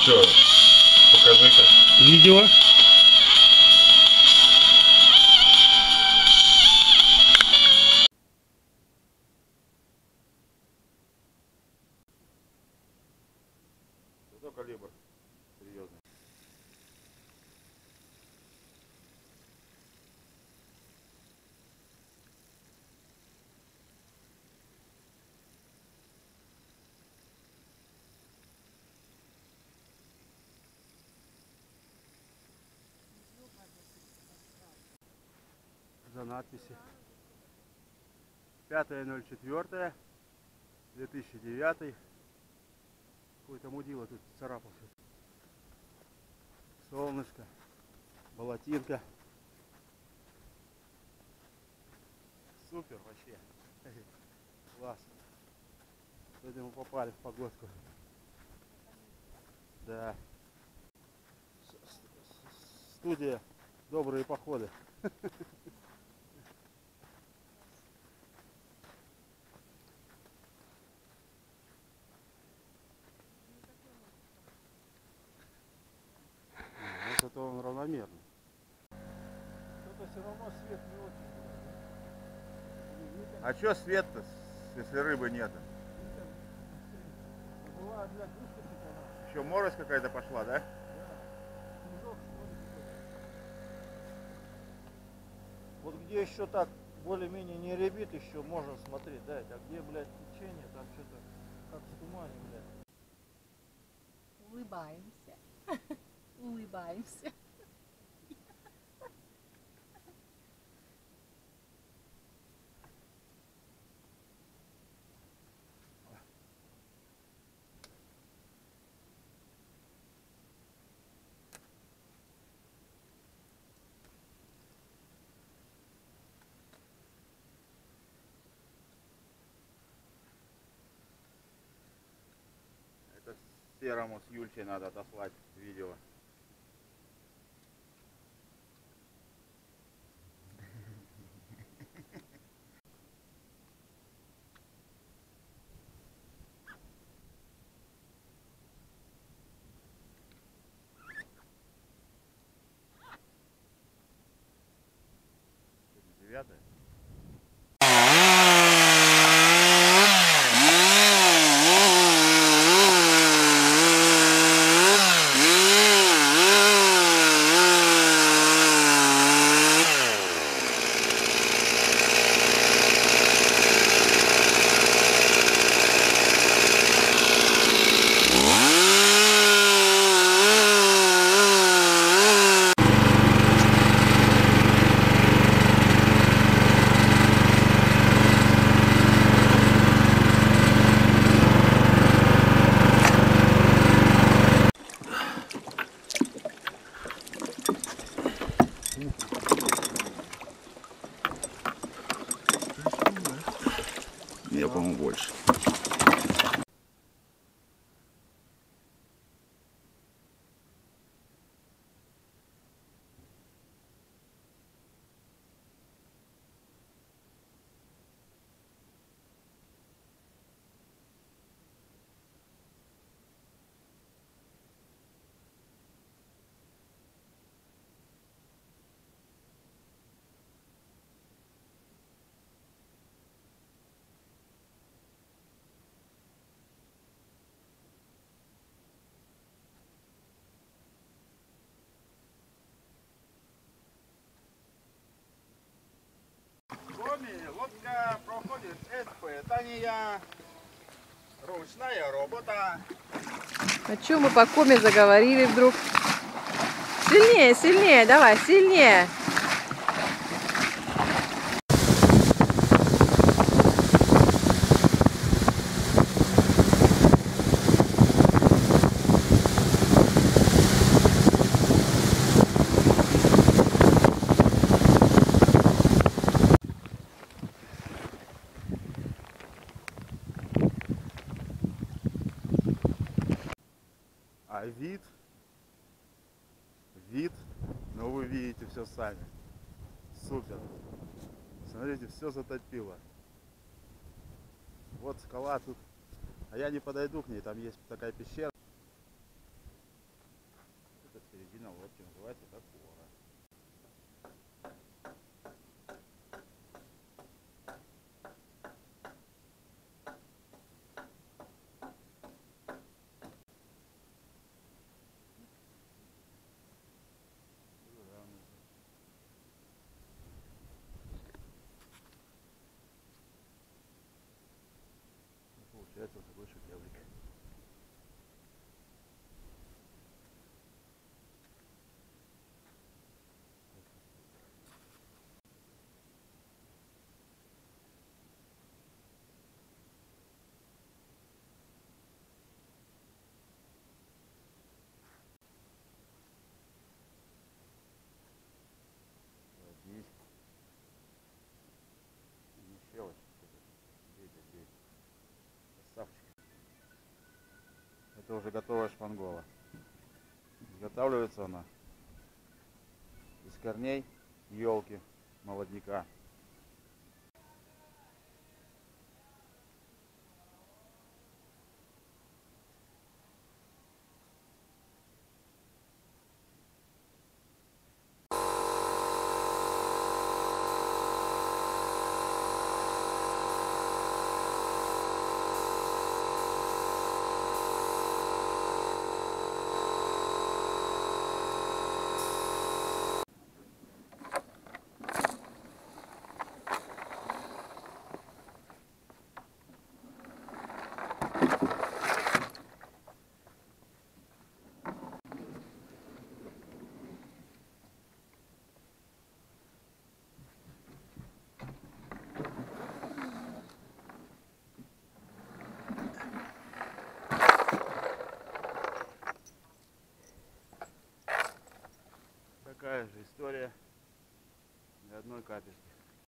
Что, покажи-ка. Видео. Что калибр? Серьезный. За надписи. 5.04.2009. Какой-то мудила тут царапался. Солнышко, болотинка. Супер вообще. Класс. Сегодня мы попали в погодку. Да. Студия «Добрые походы». Зато он равномерный. Что-то все равно свет не очень. А чё свет-то, если рыбы нет? Была для выскочить она. Еще морось какая-то пошла, да? Да. Снежок, что ли, какой-то. Вот где еще так более-менее не рябит, еще можно смотреть, да, а где, блядь, течение, там что-то как в тумане, блядь. Улыбаемся. Улыбаемся. Это Серому с Юльчей надо отослать видео. Девятое. Я, по-моему, больше. Лодка проходит испытания. Ручная работа. А чё мы по коме заговорили вдруг? Сильнее, сильнее, давай, сильнее. А вид, но вы видите все сами. Супер. Смотрите, все затопило. Вот скала тут. А я не подойду к ней, там есть такая пещера. появляется такой шедеврик. Здесь не щелочь. Здесь. Красавчик. Это уже готовая шпангола. Изготавливается она из корней елки, молодняка. Такая же история, ни одной капельки.